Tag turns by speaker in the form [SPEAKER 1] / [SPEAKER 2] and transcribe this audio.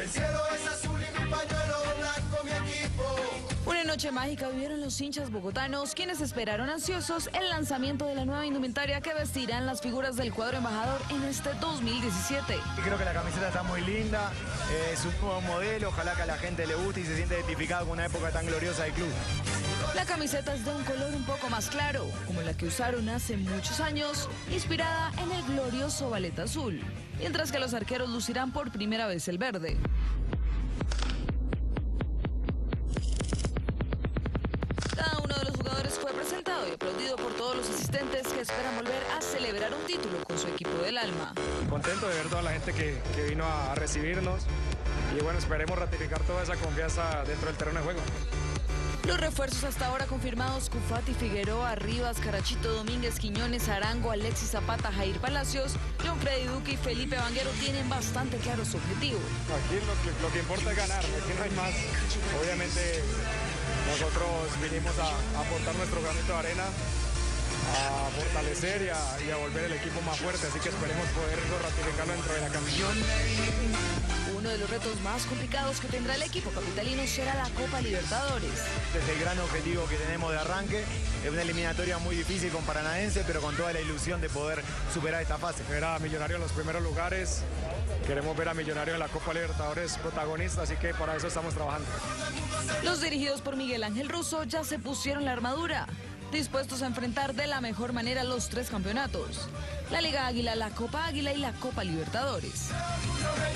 [SPEAKER 1] El cielo es azul y mi pañuelo blanco, mi equipo.
[SPEAKER 2] Una noche mágica vivieron los hinchas bogotanos, quienes esperaron ansiosos el lanzamiento de la nueva indumentaria que vestirán las figuras del cuadro embajador en este 2017.
[SPEAKER 3] Creo que la camiseta está muy linda, es un nuevo modelo, ojalá que a la gente le guste y se siente identificado con una época tan gloriosa del club.
[SPEAKER 2] La camiseta es de un color un poco más claro, como la que usaron hace muchos años, inspirada en el glorioso ballet azul, mientras que los arqueros lucirán por primera vez el verde. Cada uno de los jugadores fue presentado y aplaudido por todos los asistentes que esperan volver a celebrar un título con su equipo del alma.
[SPEAKER 4] Contento de ver toda la gente que vino a recibirnos y bueno, esperemos ratificar toda esa confianza dentro del terreno de juego.
[SPEAKER 2] Los refuerzos hasta ahora confirmados: Cufati, Figueroa, Rivas, Carachito, Domínguez, Quiñones, Arango, Alexis Zapata, Jair Palacios, John Freddy Duque y Felipe Vanguero tienen bastante claro su objetivo.
[SPEAKER 4] Aquí lo que importa es ganar, aquí no hay más. Obviamente nosotros vinimos a aportar nuestro granito de arena, a fortalecer y a volver el equipo más fuerte, así que esperemos poder ratificarlo dentro de la cancha.
[SPEAKER 2] Uno de los retos más complicados que tendrá el equipo capitalino será la Copa Libertadores.
[SPEAKER 3] Este es el gran objetivo que tenemos de arranque, es una eliminatoria muy difícil con Paranaense, pero con toda la ilusión de poder superar esta fase.
[SPEAKER 4] Ver a Millonarios en los primeros lugares, queremos ver a Millonarios en la Copa Libertadores protagonista, así que para eso estamos trabajando.
[SPEAKER 2] Los dirigidos por Miguel Ángel Russo ya se pusieron la armadura, dispuestos a enfrentar de la mejor manera los tres campeonatos: la Liga Águila, la Copa Águila y la Copa Libertadores.